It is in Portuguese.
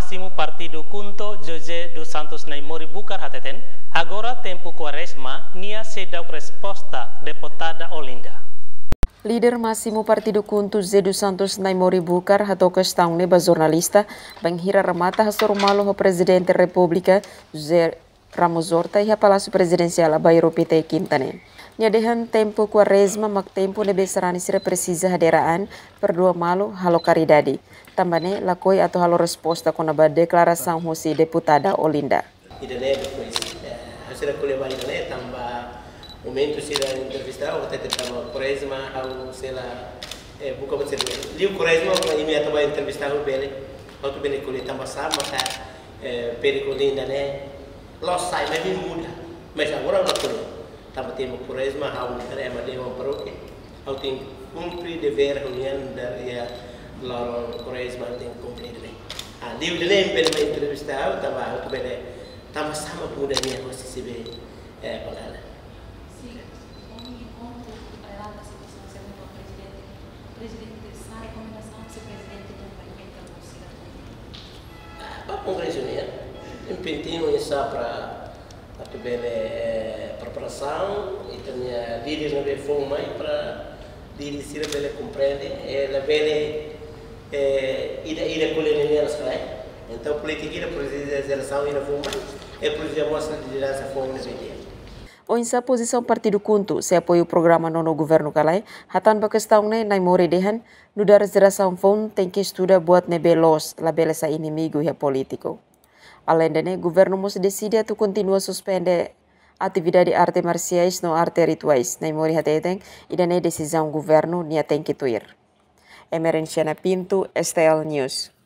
máximo partido Junto José dos Santos Naimori Bucar Hateten, agora tempo Quaresma, nia sedau resposta deputada Olinda. Líder máximo partido Junto José dos Santos Naimori Bucar hato questão neba jornalista banghira remata hasor malo ho presidente República José Ramos Horta e a Palácio Presidencial a Bairro PT Quintane. Nyadehan tempo Quaresma mak tempo nebe sarani sira precisa haderaan perdua malo halo caridade. Tambane lakoi atau halo resposta konaba declaração hosi deputada Olinda. Idane depois hasil kuliah idane tambah momento sila entrevista o tete tama Quaresma au sila buka betul liu Quaresma ini atau entrevista o bele auto bele kuliah tambah sama ka peri Olinda ne los sai lebih muda mas agora não kuliah tambah tempo Quaresma au ne amade uma paroquia au tem cumprir dever reunião dari Lalu Quaresma tem que cumprir também. Liu dele pelo meio entrevista tambah auto bele tambah sama mudanya host CB pengala. Sim, onde relata a situação segundo o presidente sai recomendação que o presidente também entra no cidadão. Para congresso né, impentino isso para auto bele preparação e também líderes não reforma para líderes se bele compreende ela bele ida colonial sekali. Então política da presidencialização ainda foi mais por exemplo a liderança foi nesse dia. Oinsa posição partido Junto se apoio o programa nono governo kalai hatan bakestão ne Naimori dehan nudar geração fon tem que estudar buat nebe los la beleza inimigo ya político. Além de governo mos decide atu continua suspende atividade arte marciais no arte rituais. Naimori hateten idane decisão governo nia tem que tuir. Emerenciana Pinto, STL News.